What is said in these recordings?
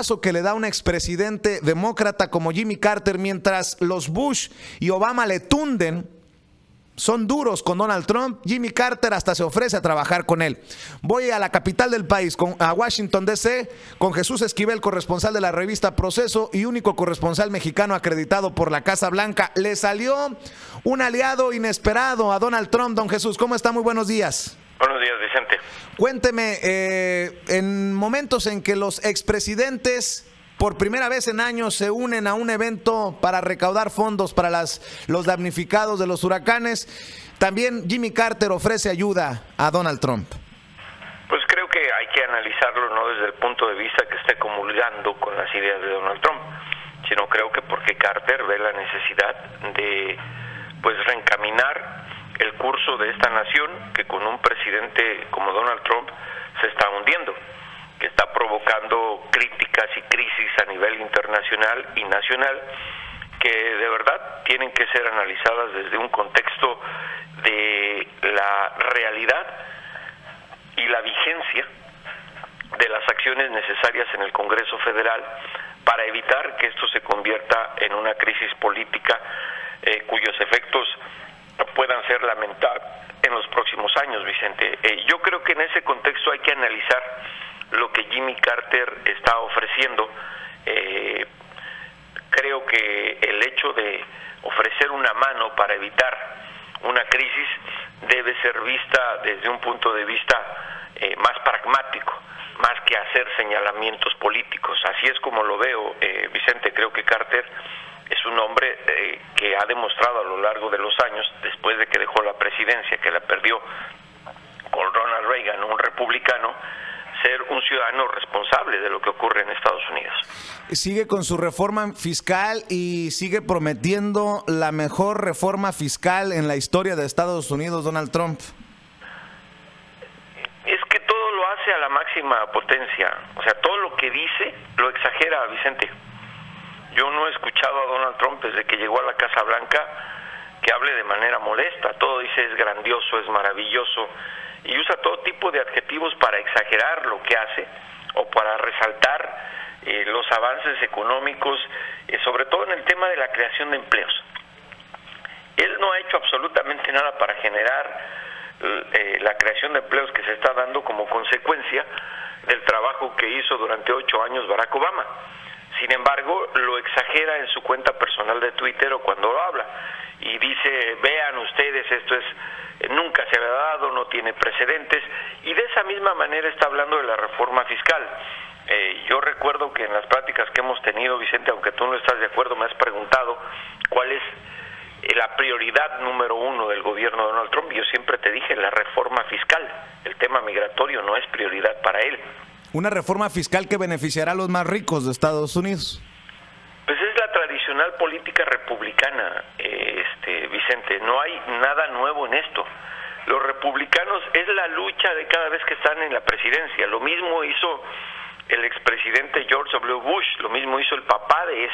paso que le da un expresidente demócrata como Jimmy Carter, mientras los Bush y Obama le tunden, son duros con Donald Trump. Jimmy Carter hasta se ofrece a trabajar con él. Voy a la capital del país, a Washington D.C., con Jesús Esquivel, corresponsal de la revista Proceso y único corresponsal mexicano acreditado por la Casa Blanca. Le salió un aliado inesperado a Donald Trump. Don Jesús, ¿cómo está? Muy buenos días. Buenos días, Vicente. Cuénteme, en momentos en que los expresidentes por primera vez en años se unen a un evento para recaudar fondos para los damnificados de los huracanes, también Jimmy Carter ofrece ayuda a Donald Trump. Pues creo que hay que analizarlo no desde el punto de vista que esté comulgando con las ideas de Donald Trump, sino creo que porque Carter ve la necesidad de reencaminar el curso de esta nación que con un presidente como Donald Trump se está hundiendo, que está provocando críticas y crisis a nivel internacional y nacional que de verdad tienen que ser analizadas desde un contexto de la realidad y la vigencia de las acciones necesarias en el Congreso Federal para evitar que esto se convierta en una crisis política cuyos efectos puedan ser lamentables en los próximos años, Vicente. Yo creo que en ese contexto hay que analizar lo que Jimmy Carter está ofreciendo. Creo que el hecho de ofrecer una mano para evitar una crisis debe ser vista desde un punto de vista más pragmático, más que hacer señalamientos políticos. Así es como lo veo, Vicente. Creo que Carter es un hombre que ha demostrado a lo largo de los años, después de que dejó la presidencia, que la perdió con Ronald Reagan, un republicano, ser un ciudadano responsable de lo que ocurre en Estados Unidos. Sigue con su reforma fiscal y sigue prometiendo la mejor reforma fiscal en la historia de Estados Unidos, Donald Trump. Es que todo lo hace a la máxima potencia, o sea, todo lo que dice lo exagera, Vicente. Yo no he escuchado a Donald Trump desde que llegó a la Casa Blanca que hable de manera molesta. Todo dice es grandioso, es maravilloso, y usa todo tipo de adjetivos para exagerar lo que hace o para resaltar los avances económicos, sobre todo en el tema de la creación de empleos. Él no ha hecho absolutamente nada para generar la creación de empleos que se está dando como consecuencia del trabajo que hizo durante 8 años Barack Obama. Sin embargo, lo exagera en su cuenta personal de Twitter o cuando lo habla y dice, vean ustedes, esto nunca se había dado, no tiene precedentes, y de esa misma manera está hablando de la reforma fiscal. Yo recuerdo que en las pláticas que hemos tenido, Vicente, aunque tú no estás de acuerdo, me has preguntado cuál es la prioridad número 1 del gobierno de Donald Trump. Yo siempre te dije, la reforma fiscal. El tema migratorio no es prioridad para él. Una reforma fiscal que beneficiará a los más ricos de Estados Unidos. Pues es la tradicional política republicana, Vicente. No hay nada nuevo en esto. Los republicanos es la lucha de cada vez que están en la presidencia. Lo mismo hizo el expresidente George W. Bush, lo mismo hizo el papá de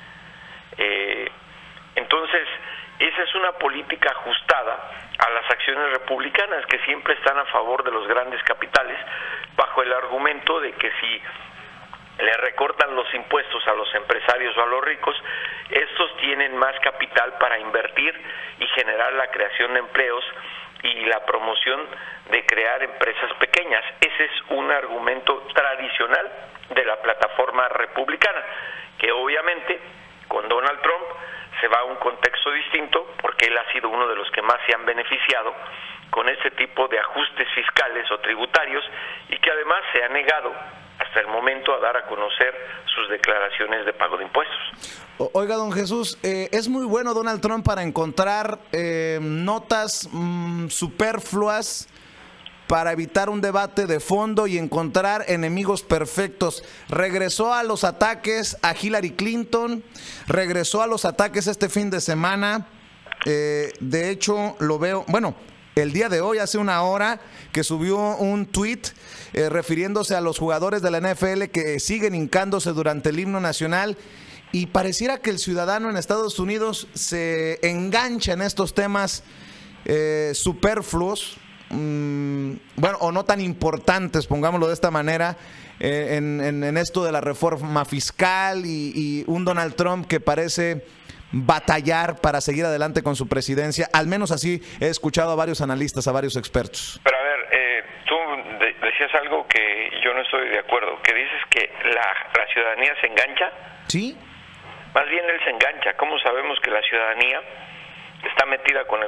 Entonces, esa es una política ajustada a las acciones republicanas que siempre están a favor de los grandes capitales, bajo el argumento de que si le recortan los impuestos a los empresarios o a los ricos, estos tienen más capital para invertir y generar la creación de empleos y la promoción de crear empresas pequeñas. Ese es un argumento tradicional de la plataforma republicana, que obviamente con Donald Trump se va a un contexto distinto, porque él ha sido uno de los que más se han beneficiado con este tipo de ajustes fiscales o tributarios, y que además se ha negado hasta el momento a dar a conocer sus declaraciones de pago de impuestos. Oiga, don Jesús, es muy bueno Donald Trump para encontrar notas superfluas para evitar un debate de fondo y encontrar enemigos perfectos. Regresó a los ataques a Hillary Clinton, regresó a los ataques este fin de semana. De hecho, lo veo, bueno, el día de hoy, hace una hora, que subió un tuit refiriéndose a los jugadores de la NFL que siguen hincándose durante el himno nacional, y pareciera que el ciudadano en Estados Unidos se engancha en estos temas superfluos bueno, o no tan importantes, pongámoslo de esta manera, en esto de la reforma fiscal y un Donald Trump que parece batallar para seguir adelante con su presidencia. Al menos así he escuchado a varios analistas, a varios expertos. Pero a ver, tú decías algo que yo no estoy de acuerdo, que dices que la ciudadanía se engancha. ¿Sí? Más bien él se engancha. ¿Cómo sabemos que la ciudadanía está metida con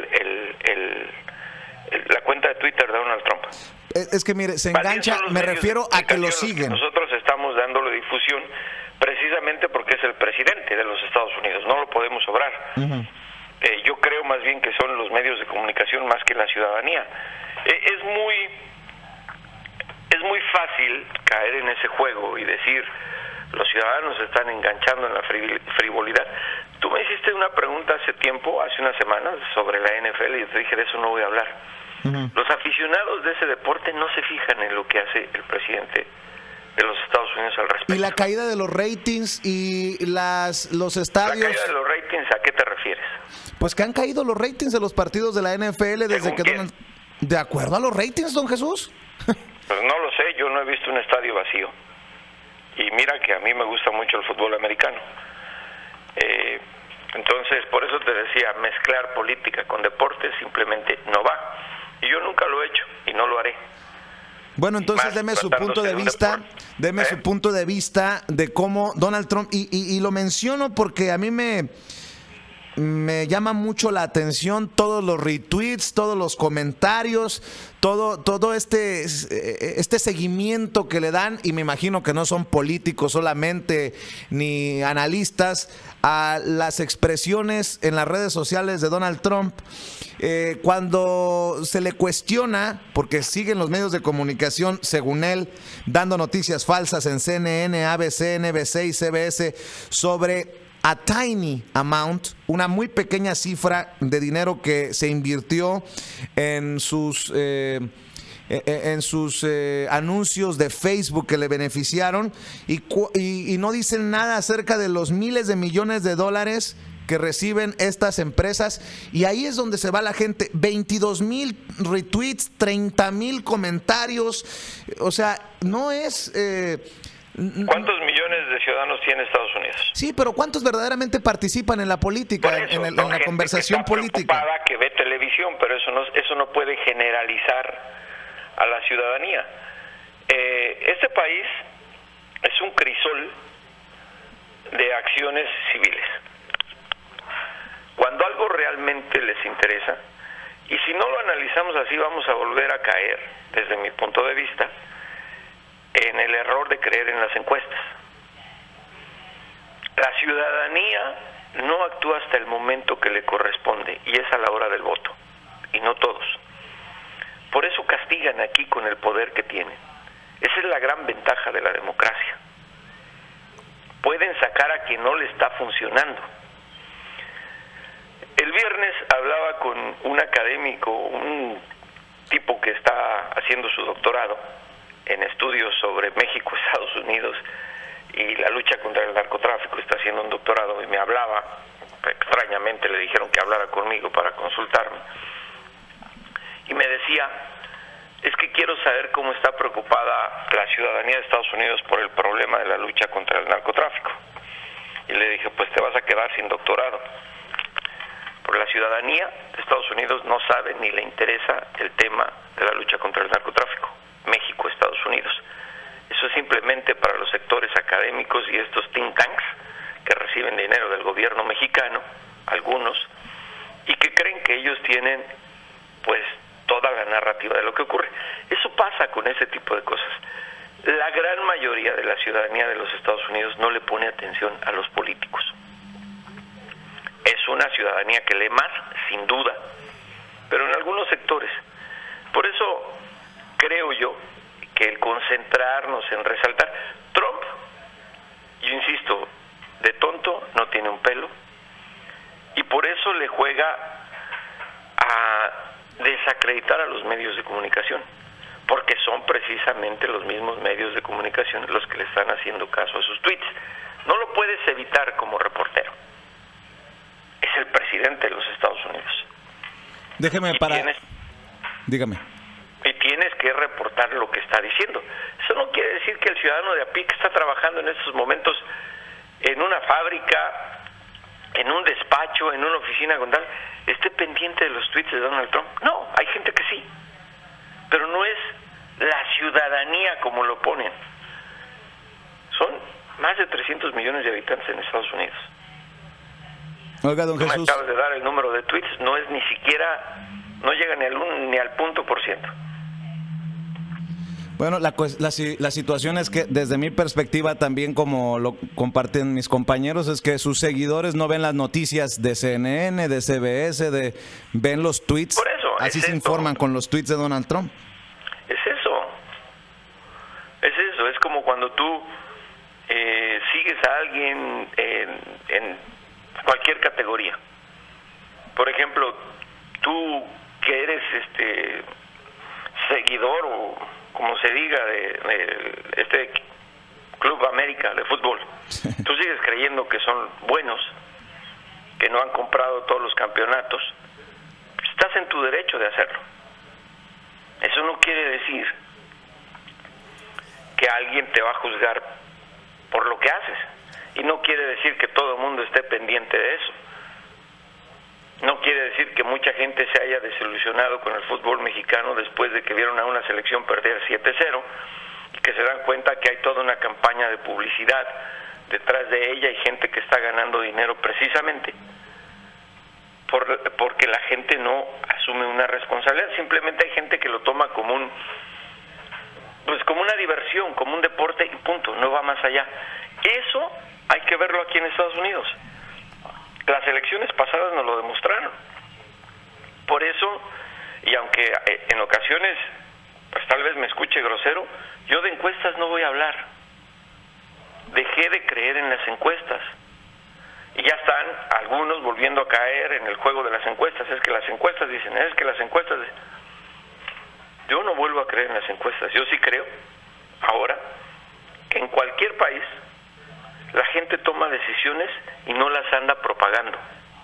la cuenta de Twitter de Donald Trump? Es que mire, se engancha, me refiero a que lo siguen. Nosotros estamos dándole difusión precisamente porque es el presidente de los Estados Unidos, no lo podemos obrar. Yo creo más bien que son los medios de comunicación más que la ciudadanía. Es muy fácil caer en ese juego y decir los ciudadanos se están enganchando en la frivolidad. Tú me hiciste una pregunta hace tiempo, hace unas semanas, sobre la NFL y yo te dije de eso no voy a hablar. Los aficionados de ese deporte no se fijan en lo que hace el presidente de los Estados Unidos al respecto. ¿Y la caída de los ratings y los estadios? ¿La caída de los ratings a qué te refieres? Pues que han caído los ratings de los partidos de la NFL desde que Donald... ¿De acuerdo a los ratings, don Jesús? Pues no lo sé, yo no he visto un estadio vacío. Y mira que a mí me gusta mucho el fútbol americano. Entonces, por eso te decía, mezclar política con deporte simplemente no va. Y yo nunca lo he hecho y no lo haré. Bueno, entonces deme su punto de vista, su punto de vista de cómo Donald Trump, y lo menciono porque a mí me llama mucho la atención todos los retweets, todos los comentarios, todo este seguimiento que le dan, y me imagino que no son políticos solamente ni analistas, a las expresiones en las redes sociales de Donald Trump. Cuando se le cuestiona, porque siguen los medios de comunicación, según él, dando noticias falsas en CNN, ABC, NBC y CBS sobre a tiny amount, una muy pequeña cifra de dinero que se invirtió en sus anuncios de Facebook que le beneficiaron, y no dicen nada acerca de los miles de millones de dólares que reciben estas empresas, y ahí es donde se va la gente. 22,000 retweets, 30,000 comentarios, o sea, no es... ¿Cuántos millones de ciudadanos tiene Estados Unidos? Sí, pero ¿cuántos verdaderamente participan en la política, en la conversación política? Que ve televisión, pero eso no puede generalizar a la ciudadanía. Este país es un crisol de acciones civiles. Cuando algo realmente les interesa, y si no lo analizamos así, vamos a volver a caer, desde mi punto de vista, en el error de creer en las encuestas. La ciudadanía no actúa hasta el momento que le corresponde, y es a la hora del voto, y no todos. Por eso castigan aquí con el poder que tienen. Esa es la gran ventaja de la democracia. Pueden sacar a quien no le está funcionando. El viernes hablaba con un académico, un tipo que está haciendo su doctorado en estudios sobre México, Estados Unidos y la lucha contra el narcotráfico. Está haciendo un doctorado y me hablaba, extrañamente le dijeron que hablara conmigo para consultarme, y me decía, es que quiero saber cómo está preocupada la ciudadanía de Estados Unidos por el problema de la lucha contra el narcotráfico. Y le dije, pues te vas a quedar sin doctorado, porque la ciudadanía de Estados Unidos no sabe ni le interesa el tema de la lucha contra el narcotráfico. México, Estados Unidos. Eso es simplemente para los sectores académicos y estos think tanks que reciben dinero del gobierno mexicano, algunos, y que creen que ellos tienen pues toda la narrativa de lo que ocurre. Eso pasa con ese tipo de cosas. La gran mayoría de la ciudadanía de los Estados Unidos no le pone atención a los políticos. Es una ciudadanía que lee más, sin duda, pero en algunos sectores. Por eso creo yo que el concentrarnos en resaltar, Trump, yo insisto, de tonto no tiene un pelo, y por eso le juega a desacreditar a los medios de comunicación, porque son precisamente los mismos medios de comunicación los que le están haciendo caso a sus tweets. No lo puedes evitar como reportero. Es el presidente de los Estados Unidos. Déjeme Dígame. Y tienes que reportar lo que está diciendo. Eso no quiere decir que el ciudadano de a pie que está trabajando en estos momentos en una fábrica, en un despacho, en una oficina con tal, esté pendiente de los tweets de Donald Trump. No, hay gente que sí, pero no es la ciudadanía como lo ponen. Son más de 300 millones de habitantes en Estados Unidos. Oiga, don Jesús. Me acabas de dar el número de tweets, no es ni siquiera, no llega ni al punto por ciento. Bueno, la situación es que desde mi perspectiva también, como lo comparten mis compañeros, es que sus seguidores no ven las noticias de CNN, de CBS, ven los tweets. Por eso, así se informan con los tweets de Donald Trump. Es eso, es como cuando tú sigues a alguien en cualquier categoría. Por ejemplo, tú que eres seguidor o como se diga de este Club América de fútbol, tú sigues creyendo que son buenos, que no han comprado todos los campeonatos, estás en tu derecho de hacerlo. Eso no quiere decir que alguien te va a juzgar por lo que haces, y no quiere decir que todo el mundo esté pendiente de eso. No quiere decir que mucha gente se haya desilusionado con el fútbol mexicano después de que vieron a una selección perder 7-0 y que se dan cuenta que hay toda una campaña de publicidad detrás de ella y gente que está ganando dinero precisamente porque la gente no asume una responsabilidad. Simplemente hay gente que lo toma como como una diversión, como un deporte y punto, no va más allá. Eso hay que verlo aquí en Estados Unidos. Las elecciones pasadas nos lo demostraron. Por eso, y aunque en ocasiones pues tal vez me escuche grosero, yo de encuestas no voy a hablar. Dejé de creer en las encuestas. Y ya están algunos volviendo a caer en el juego de las encuestas. Es que las encuestas dicen, es que las encuestas... Yo no vuelvo a creer en las encuestas. Yo sí creo, ahora, que en cualquier país la gente toma decisiones y no las anda propagando.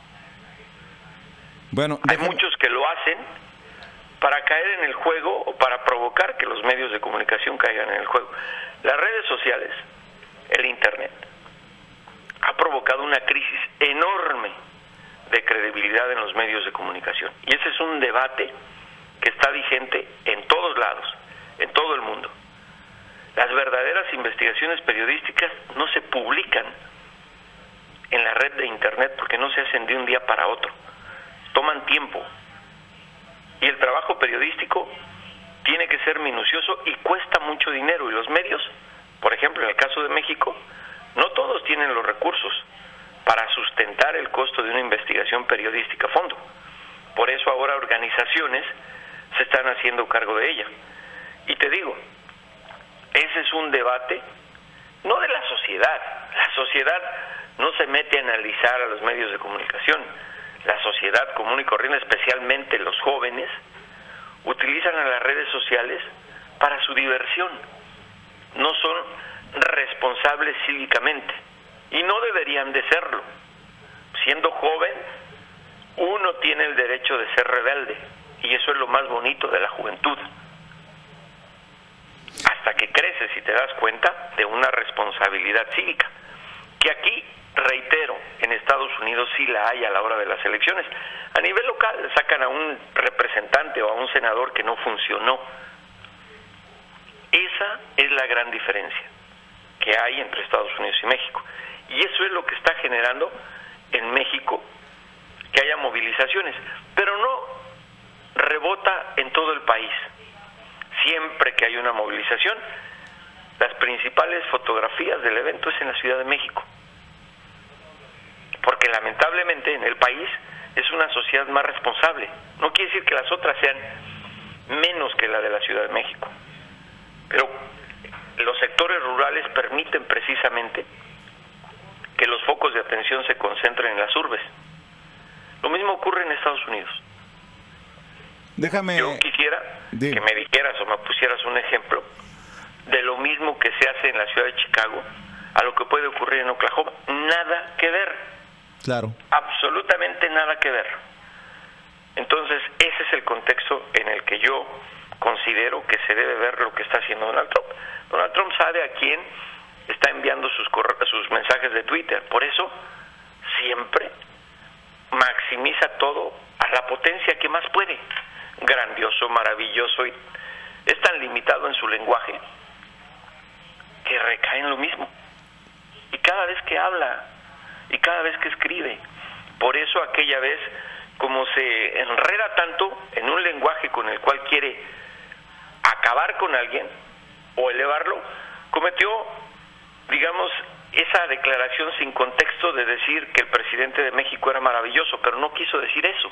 Bueno, hay muchos que lo hacen para caer en el juego o para provocar que los medios de comunicación caigan en el juego. Las redes sociales, el Internet, ha provocado una crisis enorme de credibilidad en los medios de comunicación. Y ese es un debate que está vigente en todos lados, en todo el mundo. Las verdaderas investigaciones periodísticas no se publican en la red de Internet porque no se hacen de un día para otro. Toman tiempo. Y el trabajo periodístico tiene que ser minucioso y cuesta mucho dinero. Y los medios, por ejemplo, en el caso de México, no todos tienen los recursos para sustentar el costo de una investigación periodística a fondo. Por eso ahora organizaciones se están haciendo cargo de ella. Y te digo, ese es un debate, no de la sociedad. La sociedad no se mete a analizar a los medios de comunicación. La sociedad común y corriente, especialmente los jóvenes, utilizan a las redes sociales para su diversión. No son responsables cívicamente y no deberían de serlo. Siendo joven, uno tiene el derecho de ser rebelde y eso es lo más bonito de la juventud. Hasta que creces y te das cuenta de una responsabilidad cívica, que aquí, reitero, en Estados Unidos sí la hay a la hora de las elecciones. A nivel local sacan a un representante o a un senador que no funcionó. Esa es la gran diferencia que hay entre Estados Unidos y México. Y eso es lo que está generando en México que haya movilizaciones, pero no rebota en todo el país. Siempre que hay una movilización, las principales fotografías del evento es en la Ciudad de México. Porque lamentablemente en el país es una sociedad más responsable. No quiere decir que las otras sean menos que la de la Ciudad de México. Pero los sectores rurales permiten precisamente que los focos de atención se concentren en las urbes. Lo mismo ocurre en Estados Unidos. Yo quisiera que me dijeras o me pusieras un ejemplo de lo mismo que se hace en la ciudad de Chicago a lo que puede ocurrir en Oklahoma. Nada que ver. Claro. Absolutamente nada que ver. Entonces, ese es el contexto en el que yo considero que se debe ver lo que está haciendo Donald Trump. Donald Trump sabe a quién está enviando sus mensajes de Twitter. Por eso, siempre maximiza todo a la potencia que más puede. Grandioso, maravilloso, y es tan limitado en su lenguaje que recae en lo mismo. Y cada vez que habla, y cada vez que escribe. Por eso aquella vez, como se enreda tanto en un lenguaje con el cual quiere acabar con alguien o elevarlo, cometió, digamos, esa declaración sin contexto de decir que el presidente de México era maravilloso, pero no quiso decir eso.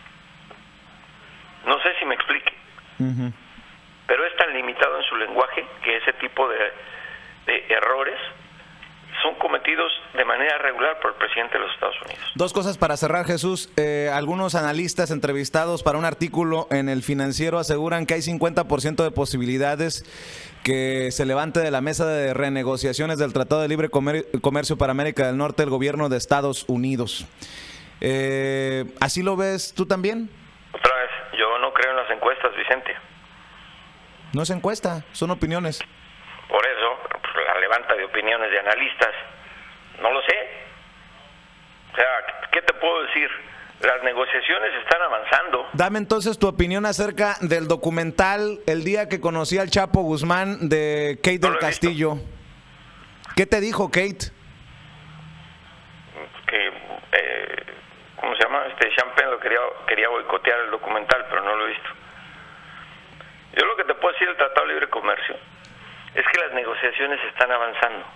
No sé si me explique. Pero es tan limitado en su lenguaje que ese tipo de errores son cometidos de manera regular por el presidente de los Estados Unidos. Dos cosas para cerrar, Jesús. Algunos analistas entrevistados para un artículo en El Financiero aseguran que hay 50% de posibilidades que se levante de la mesa de renegociaciones del Tratado de Libre Comercio para América del Norte el gobierno de Estados Unidos. ¿Así lo ves tú también? Otra vez, yo no creo en las encuestas, Vicente. No es encuesta, son opiniones. Por eso, pues, la levanta de opiniones de analistas, no lo sé. O sea, ¿qué te puedo decir? Las negociaciones están avanzando. Dame entonces tu opinión acerca del documental El día que conocí al Chapo Guzmán de Kate del Castillo. ¿Qué te dijo Kate? Que, ¿cómo se llama? Sean Penn quería boicotear el documental, pero no lo he visto. Yo lo que te puedo decir del Tratado de Libre Comercio es que las negociaciones están avanzando.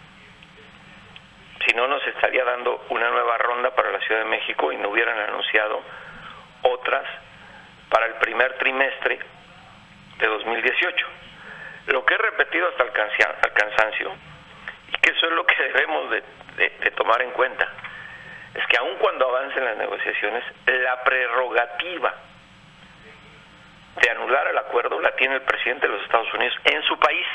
Si no, nos estaría dando una nueva ronda para la Ciudad de México y no hubieran anunciado otras para el primer trimestre de 2018. Lo que he repetido hasta el cansancio, y que eso es lo que debemos de tomar en cuenta, es que aun cuando avancen las negociaciones, la prerrogativa de anular el acuerdo la tiene el presidente de los Estados Unidos en su país.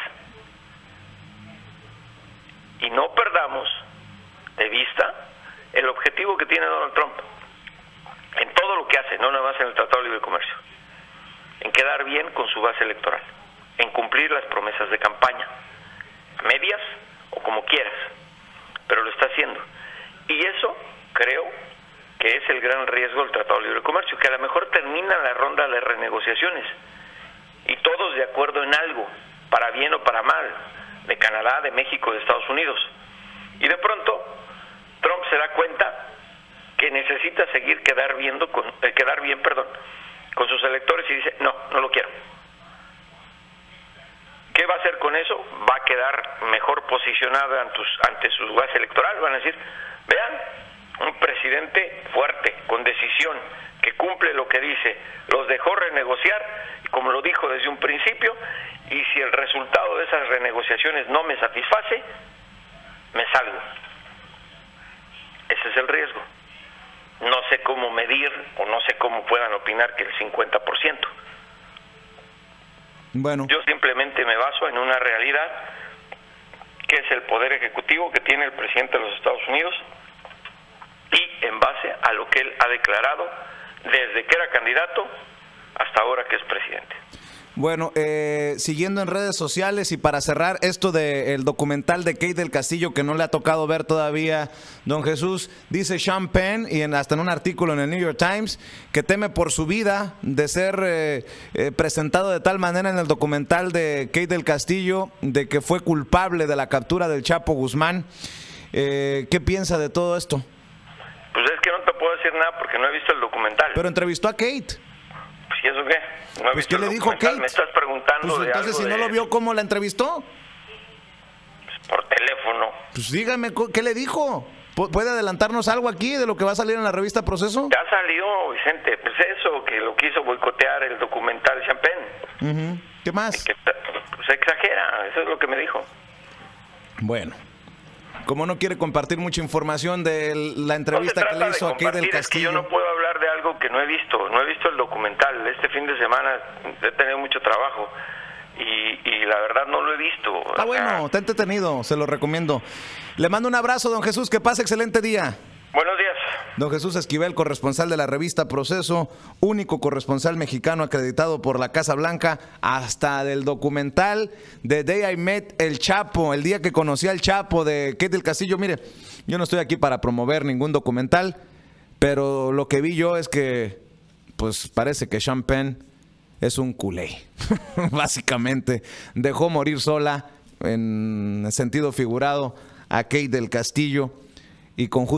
Y no perdamos de vista el objetivo que tiene Donald Trump en todo lo que hace, no nada más en el Tratado de Libre Comercio, en quedar bien con su base electoral, en cumplir las promesas de campaña, medias o como quieras, pero lo está haciendo. Y eso creo que es el gran riesgo del Tratado de Libre Comercio, que a lo mejor termina la ronda de renegociaciones y todos de acuerdo en algo, para bien o para mal, de Canadá, de México, de Estados Unidos, y de pronto Trump se da cuenta que necesita seguir quedar bien con sus electores y dice, no lo quiero. ¿Qué va a hacer con eso? Va a quedar mejor posicionado ante su base electoral. Van a decir, vean, un presidente fuerte, con decisión, que cumple lo que dice, los dejó renegociar, como lo dijo desde un principio, y si el resultado de esas renegociaciones no me satisface, me salgo. Ese es el riesgo. No sé cómo medir, o no sé cómo puedan opinar que el 50%. Bueno. Yo simplemente me baso en una realidad, que es el poder ejecutivo que tiene el presidente de los Estados Unidos, y en base a lo que él ha declarado desde que era candidato hasta ahora que es presidente. Bueno, siguiendo en redes sociales y para cerrar esto del documental de Kate del Castillo que no le ha tocado ver todavía, don Jesús, dice Sean Penn, y hasta en un artículo en el New York Times, que teme por su vida de ser presentado de tal manera en el documental de Kate del Castillo de que fue culpable de la captura del Chapo Guzmán. ¿Qué piensa de todo esto? Pues es que no te puedo decir nada porque no he visto el documental. Pero entrevistó a Kate. ¿Y eso qué? No he visto ¿qué le dijo Kate? Me estás preguntando pues entonces, si no lo vio, ¿cómo la entrevistó? Pues por teléfono. Pues dígame, ¿qué le dijo? ¿Puede adelantarnos algo aquí de lo que va a salir en la revista Proceso? Ya salió, Vicente. Pues eso, que lo quiso boicotear el documental Sean Penn. ¿Qué más? Que, pues exagera, eso es lo que me dijo. Bueno. Como no quiere compartir mucha información de la entrevista que le hizo a Kate del Castillo. Es que yo no puedo hablar de algo que no he visto. No he visto el documental. Este fin de semana he tenido mucho trabajo y la verdad no lo he visto. Bueno, está entretenido, se lo recomiendo. Le mando un abrazo, don Jesús, que pase excelente día. Buenos días. Don Jesús Esquivel, corresponsal de la revista Proceso, único corresponsal mexicano acreditado por la Casa Blanca, hasta del documental The Day I Met El Chapo, el día que conocí al Chapo, de Kate del Castillo. Mire, yo no estoy aquí para promover ningún documental, pero lo que vi yo es que, pues parece que Sean Penn es un culé. Básicamente, dejó morir sola, en sentido figurado, a Kate del Castillo, y con